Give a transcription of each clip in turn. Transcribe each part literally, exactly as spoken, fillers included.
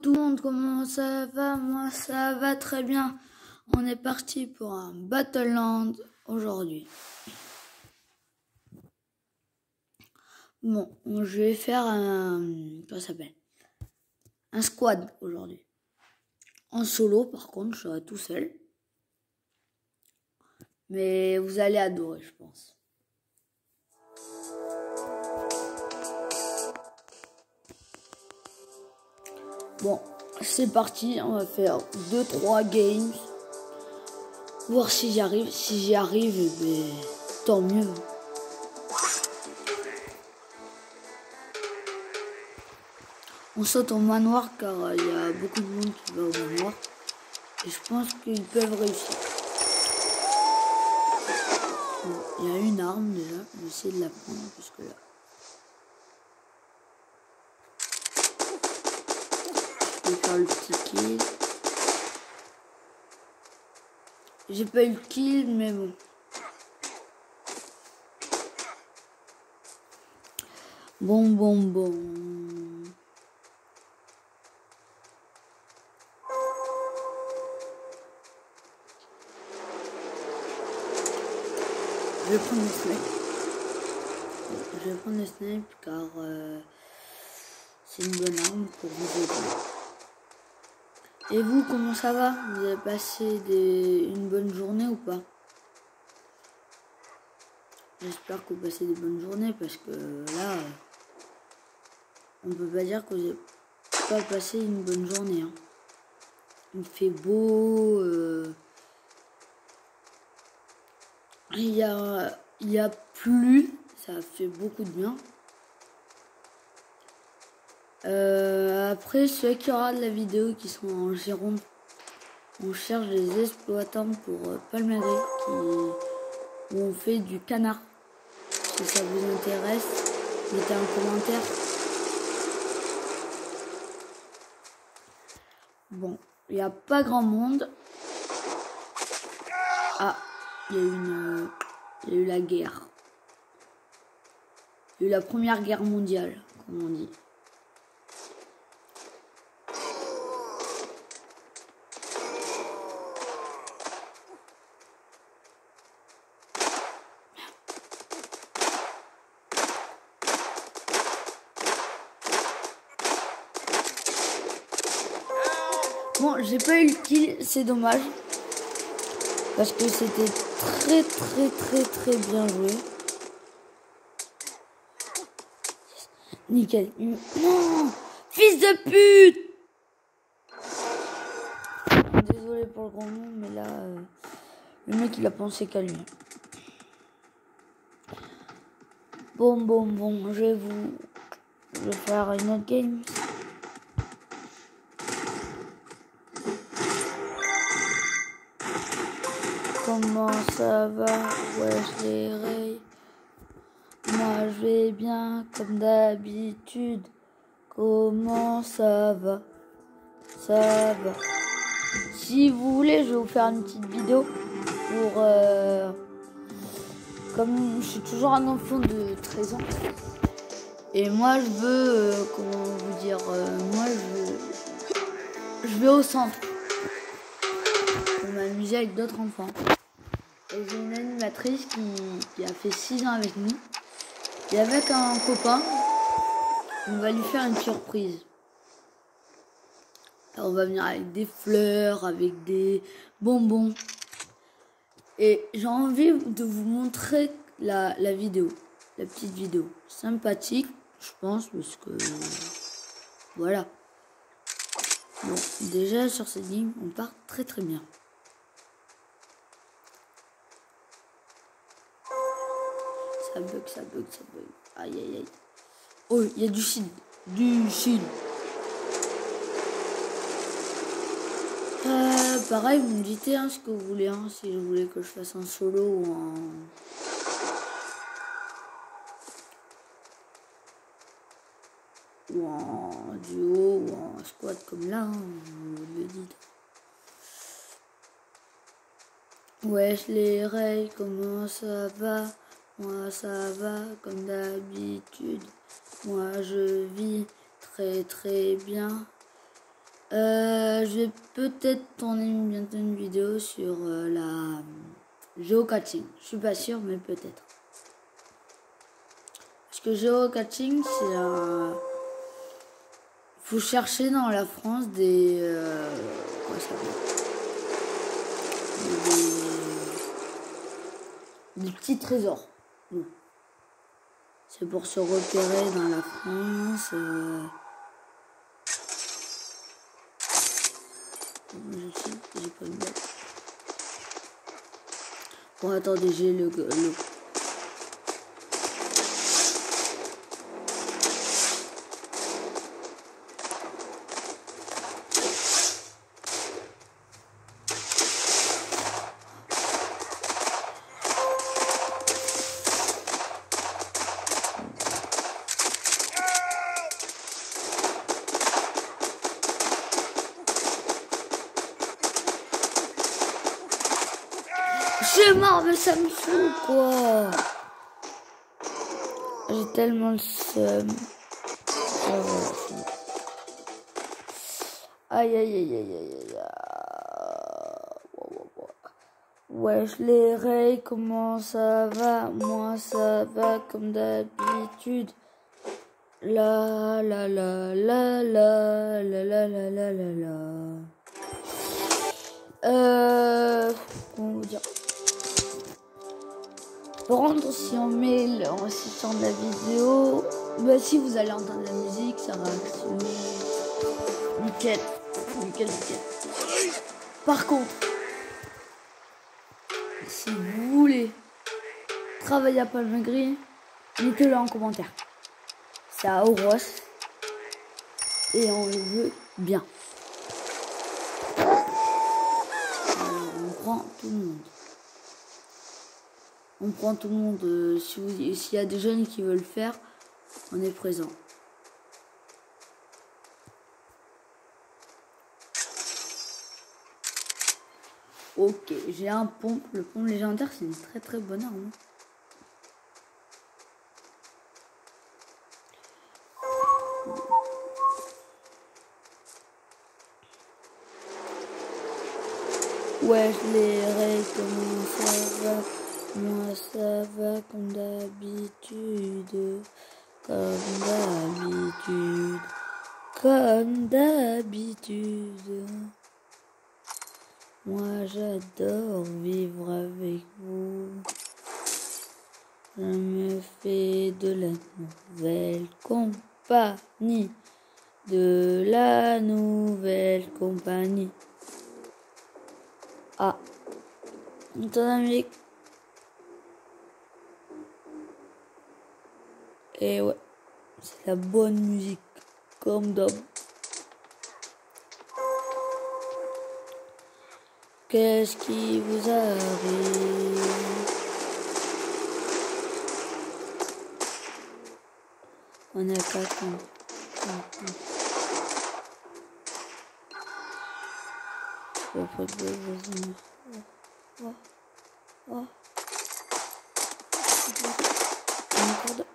tout le monde, comment ça va? Moi ça va très bien. On est parti pour un Battleland aujourd'hui. Bon, je vais faire un... Comment ça s'appelle? Un squad aujourd'hui. En solo par contre, je serai tout seul. Mais vous allez adorer, je pense. Bon, c'est parti, on va faire deux trois games. Voir si j'y arrive. Si j'y arrive, eh bien, tant mieux. On saute au manoir car il y a beaucoup de monde qui va au manoir. Et je pense qu'ils peuvent réussir. Bon, il y a une arme déjà, je vais essayer de la prendre parce que là. Je vais faire le petit kill. J'ai pas eu le kill, mais bon. Bon, bon, bon. Je vais prendre le snipe. Je vais prendre le snipe car euh, c'est une bonne arme pour vous aider. Et vous, comment ça va? Vous avez passé des, une bonne journée ou pas? J'espère que vous passez des bonnes journées parce que là, on peut pas dire que vous n'avez pas passé une bonne journée. Hein. Il fait beau. Euh, il y a, il y a plu. Ça fait beaucoup de bien. Euh, après, ceux qui regardent la vidéo qui sont en Gironde, on cherche des exploitants pour euh, Palmeraie qui, où on fait du canard. Si ça vous intéresse, mettez un commentaire. Bon, il n'y a pas grand monde. Ah, il y a eu une, il y a eu la guerre. Il y a eu la première guerre mondiale, comme on dit. Bon, j'ai pas eu le kill, c'est dommage. Parce que c'était très très très très bien joué. Nickel. Non, fils de pute. Désolé pour le grand nom, mais là, euh, le mec il a pensé qu'à lui. Bon, bon, bon, je vais vous... Je vais faire une autre game. Comment ça va? Wesh les rays. Moi je vais bien comme d'habitude. Comment ça va? Ça va. Si vous voulez, je vais vous faire une petite vidéo pour... Euh, comme je suis toujours un enfant de treize ans. Et moi je veux... Euh, comment vous dire euh, Moi je veux... Je vais au centre. Pour m'amuser avec d'autres enfants. Et j'ai une animatrice qui, qui a fait six ans avec nous. Et avec un copain, on va lui faire une surprise. Alors on va venir avec des fleurs, avec des bonbons. Et j'ai envie de vous montrer la, la vidéo. La petite vidéo. Sympathique, je pense, parce que... Voilà. Bon, déjà sur cette ligne, on part très très bien. Ça bug, ça bug, ça bug. Aïe, aïe, aïe. Oh, il y a du shield. Du shield. Euh, pareil, vous me dites hein, ce que vous voulez. Hein, si vous voulez que je fasse un solo ou un... Ou en duo ou en squad comme là. Hein, vous me le dites. Wesh les rails, comment ça va? Moi ça va comme d'habitude. Moi je vis très très bien. Euh, je vais peut-être tourner bientôt une vidéo sur euh, la géocaching. Je suis pas sûr, mais peut-être. Parce que géocaching, c'est un... faut chercher dans la France des... Euh... Comment ça s'appelle ? Des... des petits trésors. Bon. C'est pour se repérer dans la France. Euh... J'ai pas une boîte. Bon, attendez, j'ai le, le... Je suis mort, mais ça me fout quoi. J'ai tellement le seum. Aïe aïe aïe aïe aïe aïe. Wesh les rays, comment ça va? Moi ça va comme d'habitude. La la la la la la la la la la la. Euh... Comment vous dire? Pour rendre si on met le, en assistant de la vidéo, bah si vous allez entendre la musique, ça va actionner. Nickel, nickel, nickel. Par contre, si vous voulez travailler à Palmegris, mettez-le en commentaire. C'est à Oros et on le veut bien. Alors, on prend tout le monde. On prend tout le monde. Euh, si vous, s'il y a des jeunes qui veulent faire, on est présent. Ok, j'ai un pompe. Le pompe légendaire, c'est une très très bonne arme. Ouais, je les règles, comment ça va? Moi ça va comme d'habitude. Comme d'habitude. Comme d'habitude. Moi j'adore vivre avec vous. Je me fais de la nouvelle compagnie. De la nouvelle compagnie. Ah, ton ami. Et ouais, c'est la bonne musique, comme d'hab. Qu'est-ce qui vous arrive? On est à quatre ans. Oh, pas de vas-y. Oh, oh. Encore deux.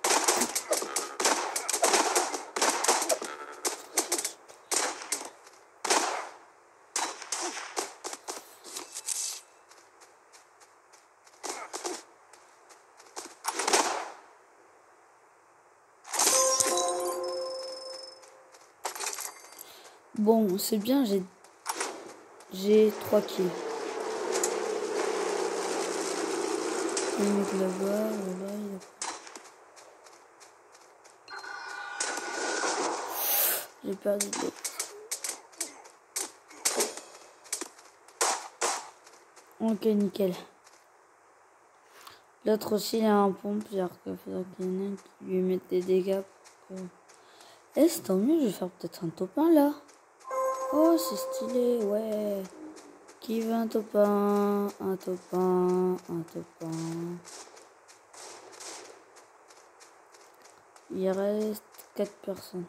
Bon, c'est bien, j'ai j'ai trois kills. Le mec là-bas, là-bas, il a... J'ai perdu de l'autre. Ok, nickel. L'autre aussi, il a un pompe, c'est-à-dire qu'il faudra qu'il y en ait un qui lui mette des dégâts. Que... Eh, c'est tant mieux, je vais faire peut-être un top un là. Oh, c'est stylé, ouais. Qui veut un top un? Un top un, un top un. Il reste quatre personnes.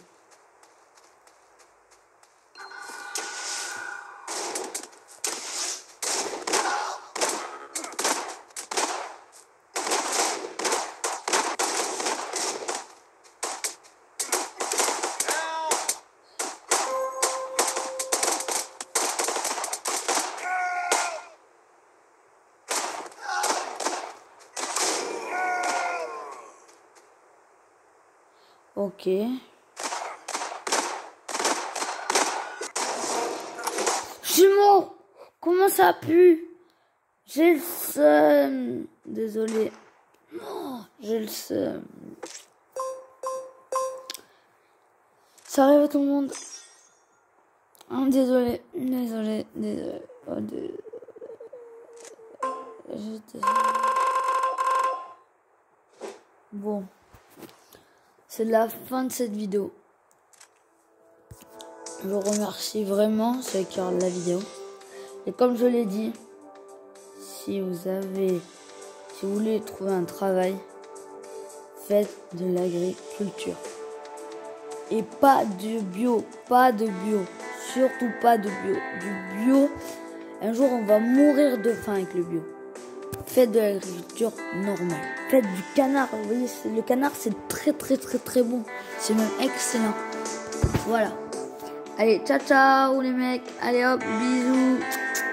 Ok. Je suis mort. Comment ça a pu? J'ai le seum. Désolé. Oh, j'ai le seum. Ça arrive à tout le monde. Oh, désolé. Désolé. Désolé. Oh, désolé. Je désolé. Bon. C'est la fin de cette vidéo. Je vous remercie vraiment ceux qui regardent la vidéo. Et comme je l'ai dit, si vous avez, si vous voulez trouver un travail, faites de l'agriculture. Et pas du bio, pas de bio, surtout pas de bio. Du bio, un jour on va mourir de faim avec le bio. Faites de l'agriculture normale. Faites du canard, vous voyez, le canard c'est très très très très bon. C'est même excellent. Voilà. Allez, ciao ciao les mecs. Allez hop, bisous.